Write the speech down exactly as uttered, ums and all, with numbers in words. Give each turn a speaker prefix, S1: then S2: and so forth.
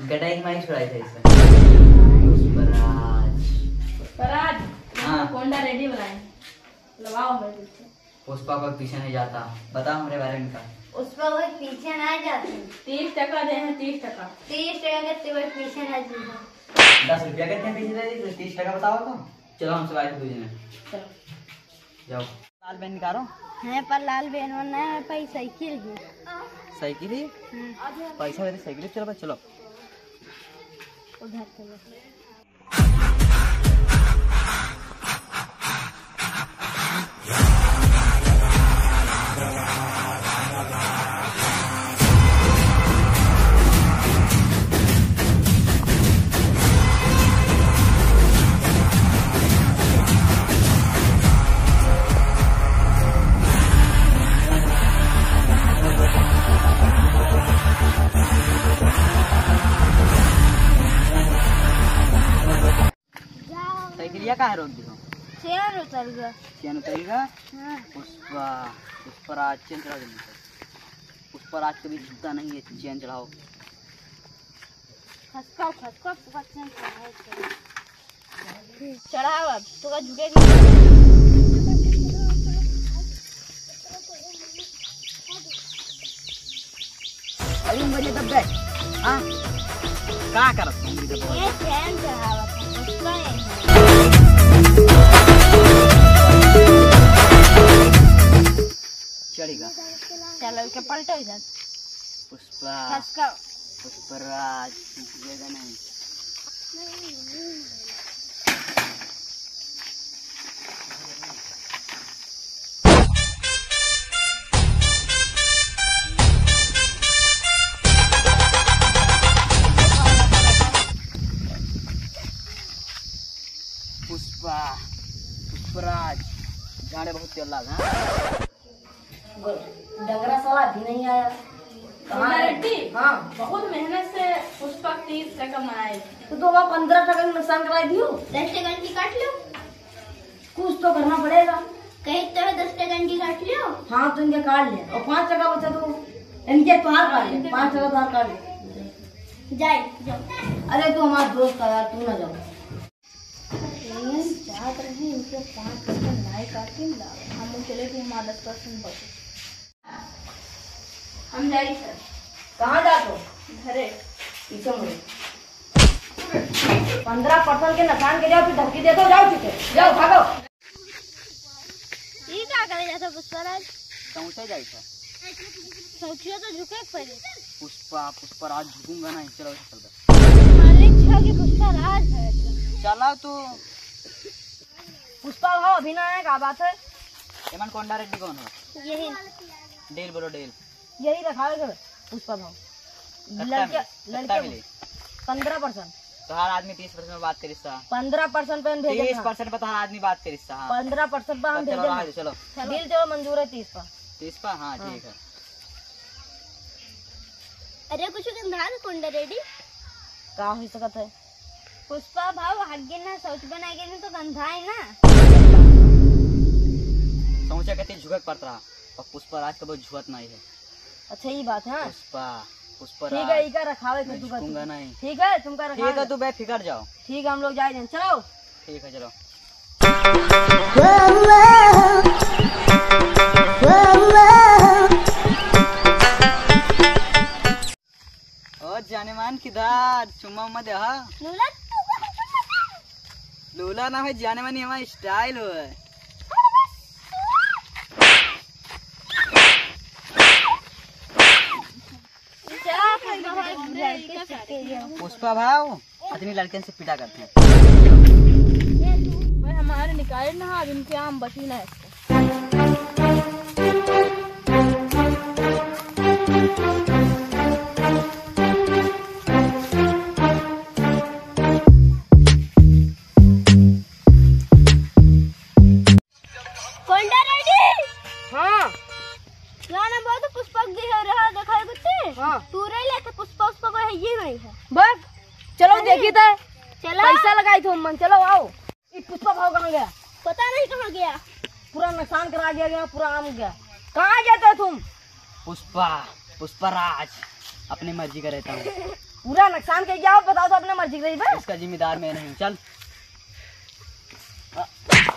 S1: गटाई माई छुड़ाई था इसमें। पुष्पराज
S2: पुष्पराज
S1: हाँ
S2: होंडा रेडी बनाए लगाओ मेरे पीछे।
S1: पुष्पा को पीछे नहीं जाता, बताओ हमारे बारे में।
S3: पुष्पा वो पीछे ना जाती।
S2: तीस टका दे हैं, तीस टका
S3: तीस टका के वो पीछे ना जी।
S1: दस रुपया कितने पीछे दे दी, तीस टका बताओ तो। चलो हमसे बात दूसरे ने
S2: चलो
S1: जाओ। लाल बहन निकालो
S3: है पर लाल बहन है पर साइकिल है।
S1: साइकिल ही पैसा दे साइकिल। चलो भाई चलो
S3: उधर चलो।
S1: साइकिलिया कहाँ रोक दी हो?
S3: चेयर उतर गया।
S1: चैन उतरेगा।
S3: हाँ।
S1: पुष्पा पुष्पराज चैन चढ़ा दे। पुष्पराज कभी झुकता नहीं है, चैन चढ़ाओ।
S3: खसकाओ खसकाओ चैन चढ़ाओ। चढ़ाओ अब तो झुकेगी।
S1: अरे मुझे तब बैठ हाँ क्या करत तुम इधर?
S3: ये चैन चढ़ावा था पुष्पा ने।
S1: चढ़ेगा।
S3: चलो के पलटो इधर।
S1: पुष्पा
S3: खसकाओ।
S1: पुष्पराज झुकेगा नहीं। पुष्पा पुष्पराज जाने बहुत तेल लगा।
S3: डंगरा साला भी नहीं आया।
S2: होंडा रेडी
S3: हाँ
S2: बहुत मेहनत से पुष्पा तीस टका बनाए।
S3: तो तो वहाँ पंद्रह टका की नुकसान कराई दियो। दस टका की काट लो। कुछ तो करना पड़ेगा। कहीं तो दस टका की काट लो। हाँ तो इनके काट लिया और पाँच टका बचा तो इनके तुहार काट लिया। पाँच टका तुहार काट लिया। जाए जाओ। अरे तू हमारा दोस्त का यार, तू ना जाओ।
S2: चाहत रहे इनके पाँच परसेंट नहीं काटे हम लोग चले थे हमारा दस परसेंट बचे। हम जाए सर।
S3: कहाँ जातो?
S2: घरे
S3: पीछे मुड़े। पंद्रह परसेंट के नुकसान के जाओ, फिर धमकी देते जाओ। ठीक है जाओ भागो। ये क्या करे जाता पुष्पराज?
S1: पहुंचे जाए था
S3: सोचियो तो झुके पड़े।
S1: पुष्पा पुष्पराज झुकूंगा नहीं। चलो चल बे
S3: मालिक छह के पुष्पराज है।
S1: चला तू।
S3: पुष्पा भाव अभी ना है, क्या बात है?
S1: एमन कोंडा रेड्डी कौन है?
S3: यही
S1: डेल बोलो डेल।
S3: यही रखा है पुष्पा भाव। लड़के लड़के पंद्रह परसेंट
S1: तो हर आदमी तीस परसेंट में बात करिस सा।
S3: पंद्रह परसेंट पे हम भेजे।
S1: तीस परसेंट पे तो हर आदमी बात करिस सा।
S3: पंद्रह परसेंट पे हम
S1: चलो
S3: भेजे।
S1: आगे चलो।
S3: दिल चलो मंजूर है तीस पर।
S1: तीस पर हाँ ठीक है।
S3: अरे कुछ गंधार कोंडा रेडी का हो सकत है? पुष्पा भाव हगे ना सोच बनाएगे ना तो गंधा है ना।
S1: समझा कहते झुकक पड़ता रहा और पुष्पराज का बहुत झुकत नहीं है।
S3: अच्छा ये बात है।
S1: पुष्पा पुष्पराज
S3: ठीक है, इका रखावे
S1: मैं
S3: तू
S1: झुकूंगा नहीं।
S3: ठीक है तुमका रखा।
S1: ठीक है तू बेफिक्र जाओ।
S3: ठीक है हम लोग जाए। चलो
S1: ठीक है चलो। ओ जाने मान किधर चुम्मा उम्मा दे। हाँ
S3: लूला
S1: लूला ना है जाने मानी हमारा स्टाइल हो है। पुष्पा भाव आदमी लड़के से पिटा करते हैं।
S2: भाई हमारे निकाले ना अब इनके आम बची ना इसको।
S3: कोंडा रेडी? हाँ गाना बहुत पुष्पक दी है रहा देखा है कुत्ते। हाँ तू रे लेके पुष्पा पुष्पा को है ये नहीं है बस। चलो देखिए तो चलो पैसा लगाई थो मन। चलो आओ। ये पुष्पा भाव कहाँ गया? पता नहीं कहाँ गया। पूरा नुकसान करा दिया गया, पूरा आम गया। कहाँ जाते हो तुम?
S1: पुष्पा पुष्पराज अपनी मर्जी का रहता हूँ।
S2: पूरा नुकसान कर गया, बताओ तो अपने मर्जी रही है।
S1: इसका जिम्मेदार मैं नहीं हूँ, चल।